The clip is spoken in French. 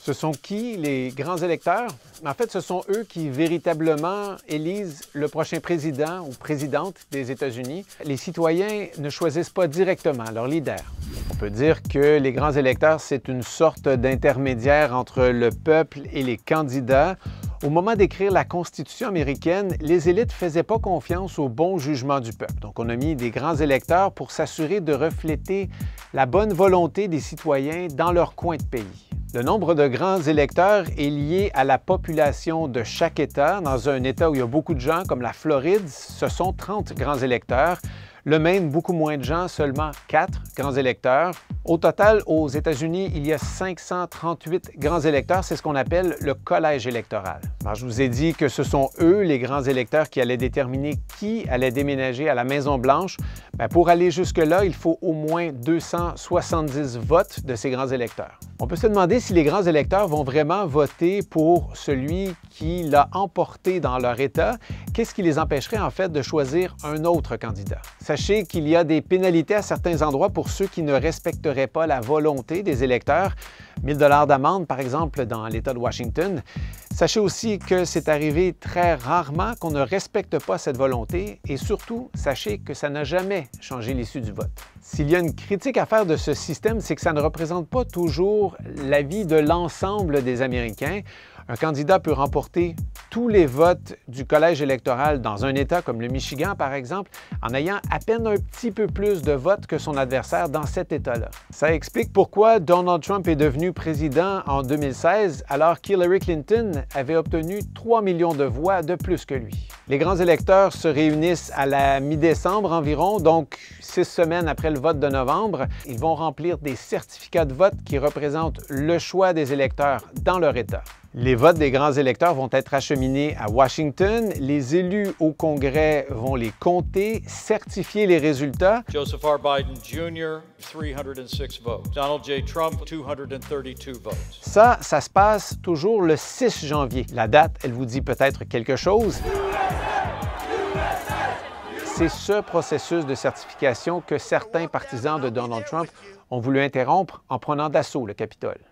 Ce sont qui, les grands électeurs? En fait, ce sont eux qui véritablement élisent le prochain président ou présidente des États-Unis. Les citoyens ne choisissent pas directement leur leader. On peut dire que les grands électeurs, c'est une sorte d'intermédiaire entre le peuple et les candidats. Au moment d'écrire la Constitution américaine, les élites ne faisaient pas confiance au bon jugement du peuple. Donc, on a mis des grands électeurs pour s'assurer de refléter la bonne volonté des citoyens dans leur coin de pays. Le nombre de grands électeurs est lié à la population de chaque État. Dans un État où il y a beaucoup de gens, comme la Floride, ce sont 30 grands électeurs. Le Maine, beaucoup moins de gens, seulement 4 grands électeurs. Au total, aux États-Unis, il y a 538 grands électeurs. C'est ce qu'on appelle le collège électoral. Alors, je vous ai dit que ce sont eux, les grands électeurs, qui allaient déterminer qui allait déménager à la Maison-Blanche. Pour aller jusque-là, il faut au moins 270 votes de ces grands électeurs. On peut se demander si les grands électeurs vont vraiment voter pour celui qui l'a emporté dans leur État. Qu'est-ce qui les empêcherait en fait de choisir un autre candidat? Sachez qu'il y a des pénalités à certains endroits pour ceux qui ne respecteraient pas la volonté des électeurs. 1 000 $ d'amende, par exemple, dans l'État de Washington. Sachez aussi que c'est arrivé très rarement qu'on ne respecte pas cette volonté et surtout, sachez que ça n'a jamais changé l'issue du vote. S'il y a une critique à faire de ce système, c'est que ça ne représente pas toujours l'avis de l'ensemble des Américains. Un candidat peut remporter tous les votes du collège électoral dans un État comme le Michigan, par exemple, en ayant à peine un petit peu plus de votes que son adversaire dans cet État-là. Ça explique pourquoi Donald Trump est devenu président en 2016, alors qu'Hillary Clinton avait obtenu 3 millions de voix de plus que lui. Les grands électeurs se réunissent à la mi-décembre environ, donc 6 semaines après le vote de novembre. Ils vont remplir des certificats de vote qui représentent le choix des électeurs dans leur État. Les votes des grands électeurs vont être acheminés à Washington. Les élus au Congrès vont les compter, certifier les résultats. Joseph R. Biden Jr., 306 votes. Donald J. Trump, 232 votes. Ça se passe toujours le 6 janvier. La date, elle vous dit peut-être quelque chose. C'est ce processus de certification que certains partisans de Donald Trump ont voulu interrompre en prenant d'assaut le Capitole.